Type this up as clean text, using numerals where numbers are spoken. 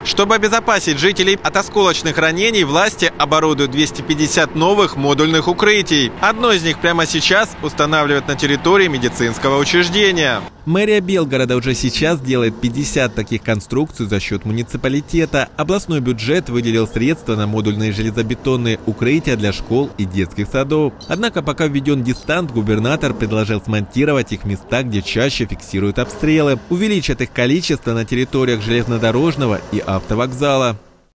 Чтобы обезопасить жителей от осколочных ранений, власти оборудуют 250 новых модульных укрытий. Одно из них прямо сейчас устанавливают на территории медицинского учреждения. Мэрия Белгорода уже сейчас делает 50 таких конструкций за счет муниципалитета. Областной бюджет выделил средства на модульные железобетонные укрытия для школ и детских садов. Однако пока введен дистант, губернатор предложил смонтировать их в местах, где чаще фиксируют обстрелы, увеличат их количество на территориях железнодорожного и автовокзала.